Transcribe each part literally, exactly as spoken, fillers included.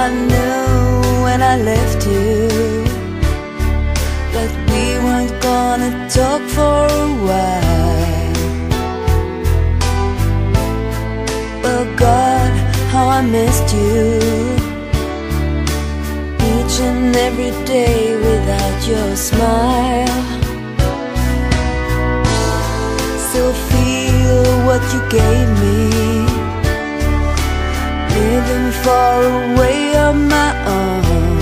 I knew when I left you that we weren't gonna talk for a while. Oh God, how I missed you, each and every day without your smile. Still feel what you gave me, living far away on my own.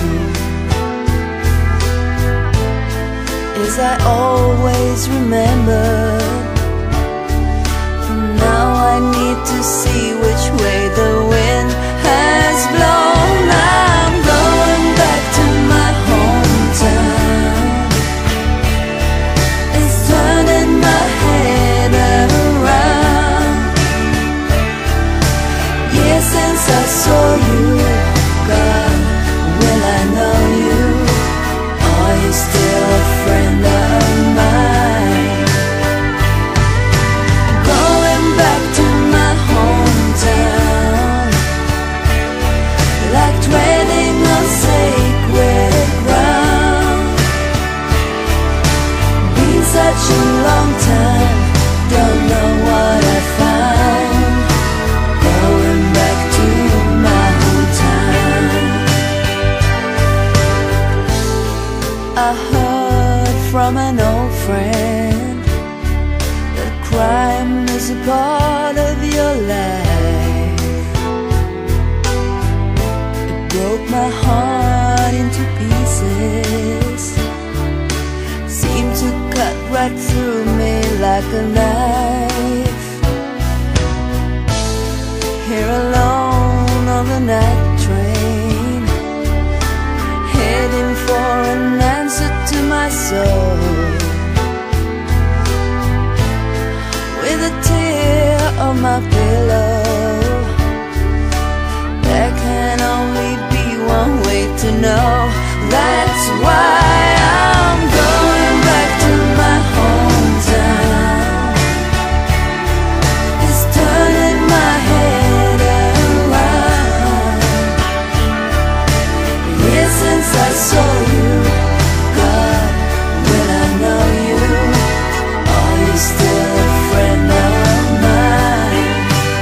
As I always remember, now I need to see which way the wind has blown. I'm going back to my hometown. It's turning my head around. Yeah, since I saw you, God, will I know you? Are you still a friend of mine? Going back to my hometown, like treading on sacred ground. Been such a long time, don't know what I found. Going back to my hometown. I heard from an old friend that crime is a part of your life. It broke my heart into pieces, seemed to cut right through me like a knife. Here alone on the night train, heading for an answer to my soul, with a tear on my pillow. There can only be one way to know. That's why I'm going back to my hometown. It's turning my head around. Yeah, since I saw you, God, will I know you? Are you still a friend of mine?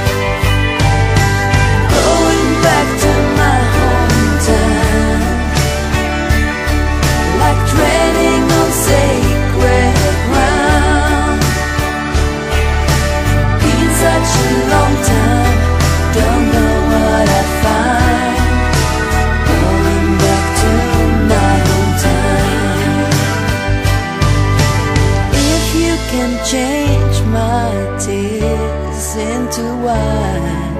Going back to my hometown, like treading on sacred ground. Been such a long time, don't know what I find. Going back to my hometown. If you can change my tears into wine,